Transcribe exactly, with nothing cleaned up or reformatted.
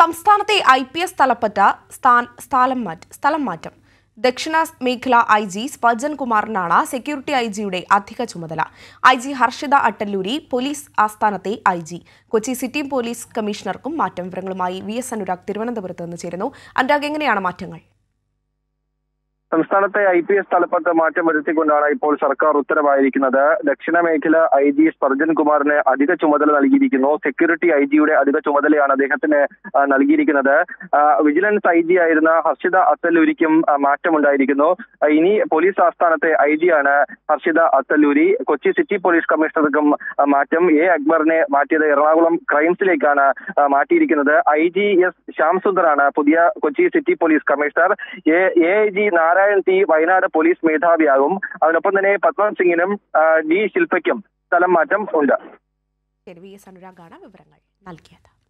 സംസ്ഥാനത്തെ I P S തലപ്പറ്റ സ്ഥലം മാറ്റം ദക്ഷിണ മേഖല ഐ ജി സ്പർജൻ കുമാറിനാണ് സെക്യൂരിറ്റി ഐ ജിയുടെ അധിക ചുമതല. I G Harshita Attalluri police ആസ്ഥാനത്തെ I G. Kochi city police കമ്മീഷണർക്കും മാറ്റം. വിവരങ്ങളുമായി വി എസ് അനുരാഗ് തിരുവനന്തപുരത്ത് നിന്ന് ചേരുന്നു. അനുരാഗ്, എങ്ങനെയാണ് മാറ്റങ്ങൾ? സംസ്ഥാനത്തെ ഐ പി എസ് തലപ്പത്ത് മാറ്റം വരുത്തിക്കൊണ്ടാണ് ഇപ്പോൾ സർക്കാർ ഉത്തരവായിരിക്കുന്നത്. ദക്ഷിണ മേഖല ഐ ജി സ്പർജൻ കുമാറിന് അധിക ചുമതല നൽകിയിരിക്കുന്നു. സെക്യൂരിറ്റി ഐ ജിയുടെ അധിക ചുമതലയാണ് അദ്ദേഹത്തിന് നൽകിയിരിക്കുന്നത്. വിജിലൻസ് ഐ ജി ആയിരുന്ന ഹർഷിത അത്തല്ലൂരിക്കും മാറ്റമുണ്ടായിരിക്കുന്നു. ഇനി പോലീസ് ആസ്ഥാനത്തെ ഐ ജിയാണ് ഹർഷിത അത്തല്ലൂരി. കൊച്ചി സിറ്റി പോലീസ് കമ്മീഷണർക്കും മാറ്റം. എ അക്ബറിനെ മാറ്റിയത് എറണാകുളം ക്രൈംസിലേക്കാണ് മാറ്റിയിരിക്കുന്നത്. ഐ ജി എസ് ശ്യാംസുന്ദറാണ് പുതിയ കൊച്ചി സിറ്റി പോലീസ് കമ്മീഷണർ. A I G Narayana T Wayanad police മേധാവിയാകും. അതിനൊപ്പം തന്നെ പത്മൻ സിംഗിനും ഡി ശില്പയ്ക്കും സ്ഥലം മാറ്റം ഉണ്ട്. വി എസ് അനുരാഗാണ് വിവരങ്ങൾ നൽകിയത്.